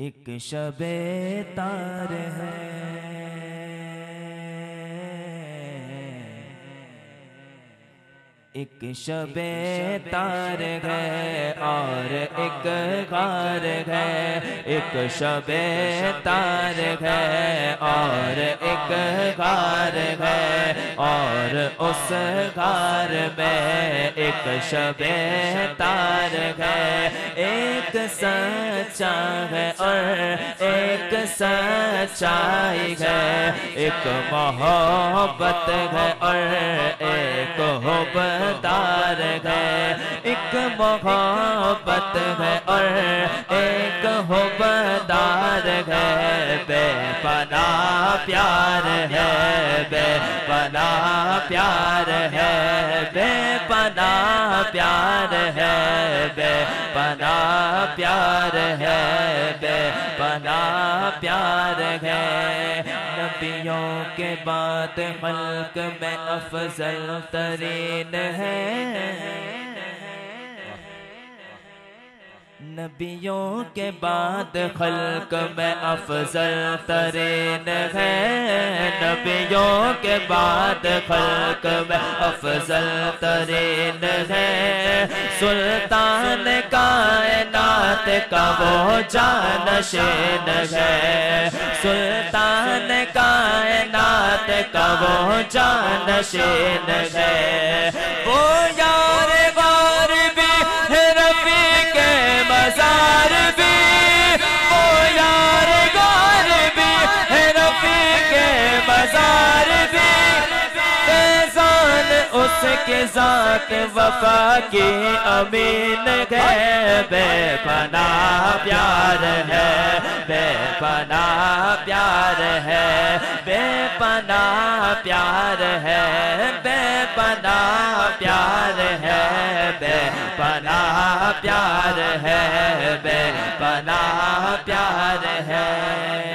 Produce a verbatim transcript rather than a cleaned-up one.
ایک شب تار ہے، ایک شب تار ہے اور ایک غار ہے، ایک شب تار ہے اور ایک غار ہے، اور اس غار میں ایک شب تار ہے، ایک سچا ہے اور ایک سچائی ہے، ایک محبت ہے اور ایک حب دار ہے، ایک محبت ہے اور ایک حب دار ہے، بے پناہ پیار ہے، بے پناہ پیار ہے، بے پناہ پیار ہے، بے پناہ پیار ہے، بے پناہ پیار ہے۔ نبیوں کے بعد خلق میں افضل ترین ہے، نبیوں کے بعد خلق میں افضل ترین ہے، نبیوں کے بعد خلق میں افضل ترین ہے، سلطان کائنات کا وہ جانشین ہے، سلطان کائنات کا وہ جانشین ہے، وہ یار غار بھی ہے رفیق مزار بھی، وہ یار غار بھی ہے رفیق مزار بھی، فیضان اس کے ذات وفا کی امین ہے، بے پناہ پیار ہے، بے پناہ پیار ہے، بے پناہ پیار ہے، بے پناہ پیار ہے، بے پناہ پیار ہے، بے پناہ پیار ہے۔